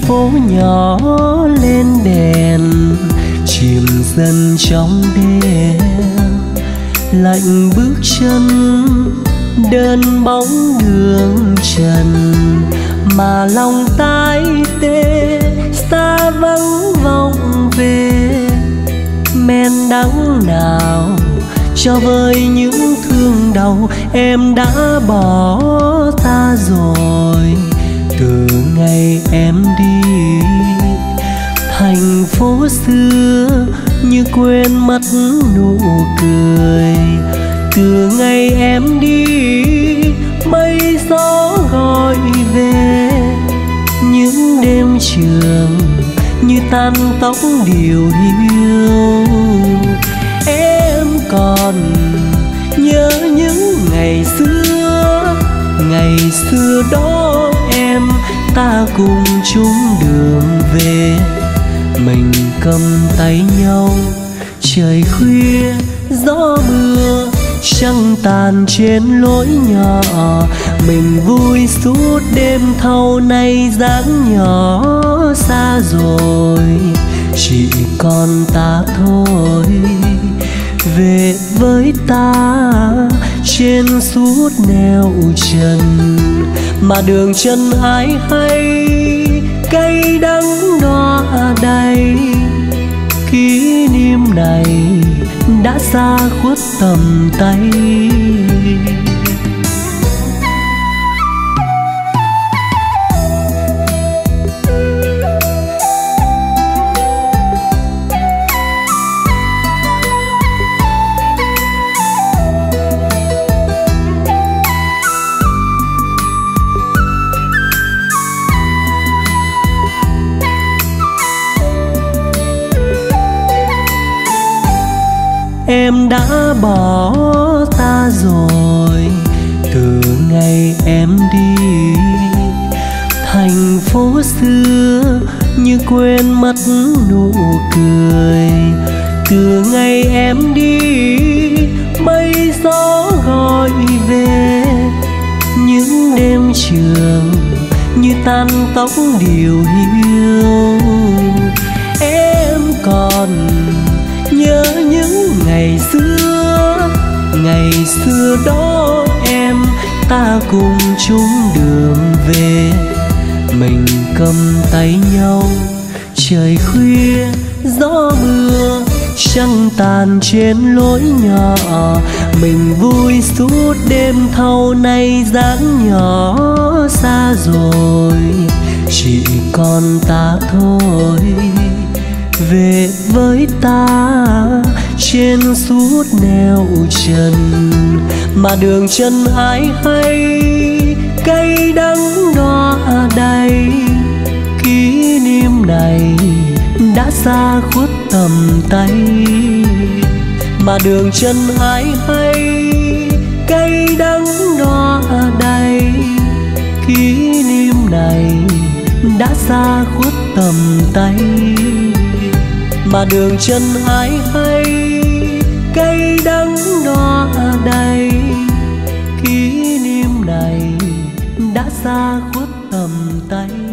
phố nhỏ lên đèn, chìm dần trong đêm. Lạnh bước chân đơn bóng đường trần, mà lòng tái tê xa vắng vọng về. Men đắng nào cho vơi những thương đau, em đã bỏ ta rồi từ ngày em đi. Thành phố xưa như quên mất nụ cười, từ ngày em đi mây gió gọi về. Những đêm trường như tan tóc điều hiu, em còn nhớ những ngày xưa đó em ta cùng chung đường về. Mình cầm tay nhau trời khuya gió mưa, trăng tàn trên lối nhỏ. Mình vui suốt đêm thâu, nay dáng nhỏ xa rồi, chỉ còn ta thôi. Về với ta trên suốt nẻo trần, mà đường chân ai hay cay đắng đọa đầy. Kỷ niệm này đã xa khuất tầm tay. Em đã bỏ ta rồi từ ngày em đi. Thành phố xưa như quên mất nụ cười, từ ngày em đi mây gió gọi về. Những đêm trường như tan tóc điều hiu, em còn nhớ những ngày xưa đó em ta cùng chung đường về. Mình cầm tay nhau trời khuya gió mưa, trăng tàn trên lối nhỏ. Mình vui suốt đêm thâu, nay dáng nhỏ xa rồi, chỉ còn ta thôi. Về với ta trên suốt nẻo trần, mà đường chân ai hay cay đắng đọa đầy. Kỷ niệm này đã xa khuất tầm tay, mà đường chân ai hay cay đắng đọa đầy. Kỷ niệm này đã xa khuất tầm tay, mà đường chân ai hay cay đắng đọa đầy. Kỷ niệm này đã xa khuất tầm tay.